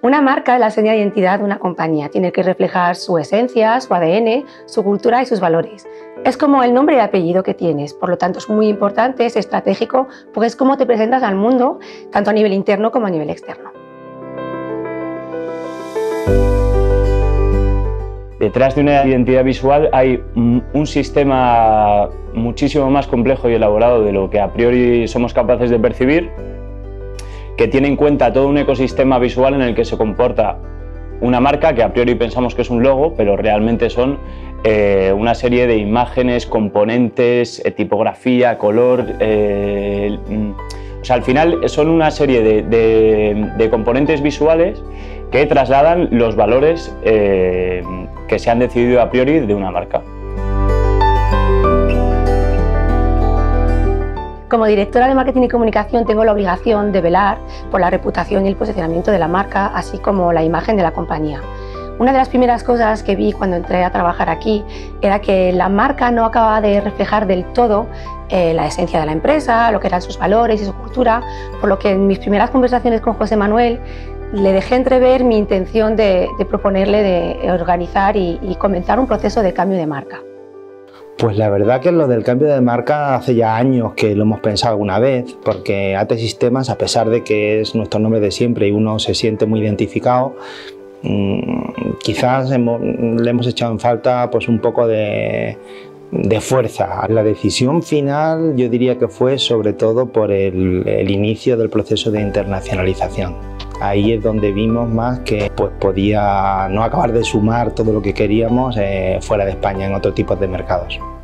Una marca es la seña de identidad de una compañía. Tiene que reflejar su esencia, su ADN, su cultura y sus valores. Es como el nombre y apellido que tienes, por lo tanto es muy importante, es estratégico, porque es cómo te presentas al mundo, tanto a nivel interno como a nivel externo. Detrás de una identidad visual hay un sistema muchísimo más complejo y elaborado de lo que a priori somos capaces de percibir, que tiene en cuenta todo un ecosistema visual en el que se comporta una marca, que a priori pensamos que es un logo, pero realmente son una serie de imágenes, componentes, tipografía, color. O sea, al final son una serie de componentes visuales que trasladan los valores que se han decidido a priori de una marca. Como directora de Marketing y Comunicación tengo la obligación de velar por la reputación y el posicionamiento de la marca, así como la imagen de la compañía. Una de las primeras cosas que vi cuando entré a trabajar aquí era que la marca no acababa de reflejar del todo la esencia de la empresa, lo que eran sus valores y su cultura, por lo que en mis primeras conversaciones con José Manuel le dejé entrever mi intención de proponerle de organizar y comenzar un proceso de cambio de marca. Pues la verdad que lo del cambio de marca hace ya años que lo hemos pensado alguna vez, porque AT Sistemas, a pesar de que es nuestro nombre de siempre y uno se siente muy identificado, quizás le hemos echado en falta pues un poco de fuerza. La decisión final yo diría que fue sobre todo por el inicio del proceso de internacionalización. Ahí es donde vimos más que pues, podía no acabar de sumar todo lo que queríamos fuera de España, en otros tipos de mercados.